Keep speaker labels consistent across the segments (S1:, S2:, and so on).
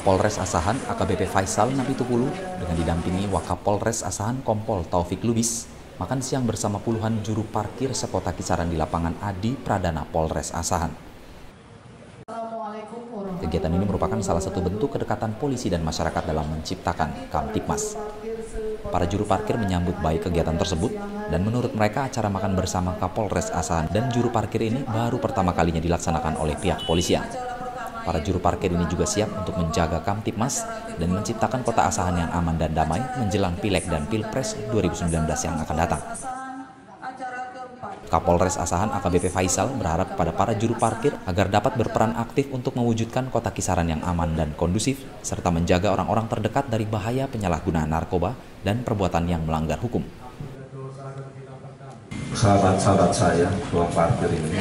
S1: Kapolres Asahan AKBP Faisal Napitupulu dengan didampingi Wakapolres Asahan Kompol Taufik Lubis makan siang bersama puluhan juru parkir sekota kisaran di lapangan Adi Pradana Polres Asahan. Kegiatan ini merupakan salah satu bentuk kedekatan polisi dan masyarakat dalam menciptakan Kamtibmas. Para juru parkir menyambut baik kegiatan tersebut dan menurut mereka acara makan bersama Kapolres Asahan dan juru parkir ini baru pertama kalinya dilaksanakan oleh pihak kepolisian. Para juru parkir ini juga siap untuk menjaga Kamtibmas dan menciptakan kota Asahan yang aman dan damai menjelang Pileg dan Pilpres 2019 yang akan datang. Kapolres Asahan AKBP Faisal berharap kepada para juru parkir agar dapat berperan aktif untuk mewujudkan kota kisaran yang aman dan kondusif, serta menjaga orang-orang terdekat dari bahaya penyalahgunaan narkoba dan perbuatan yang melanggar hukum.
S2: Sahabat-sahabat saya, tukang parkir ini,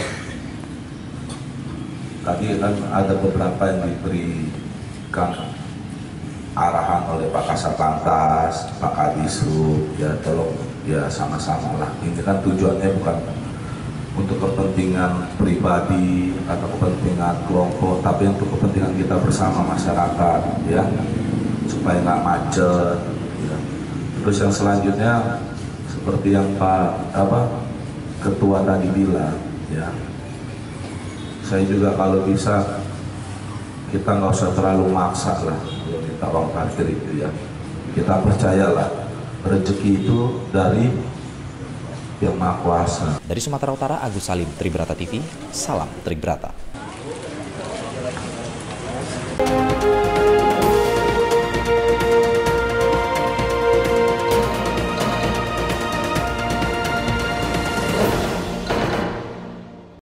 S2: tadi kan ada beberapa yang diberikan arahan oleh Pak Kasat Lantas, Pak Kadisub, ya tolong ya sama-sama lah. Ini kan tujuannya bukan untuk kepentingan pribadi atau kepentingan kelompok, tapi untuk kepentingan kita bersama masyarakat, ya, supaya nggak macet. Ya. Terus yang selanjutnya seperti yang Ketua tadi bilang, ya. Saya juga kalau bisa kita nggak usah terlalu maksa lah kalau minta uang parkir itu, ya. Kita percayalah rezeki itu dari Yang Maha Kuasa.
S1: Dari Sumatera Utara, Agus Salim, Tribrata TV, salam Tribrata.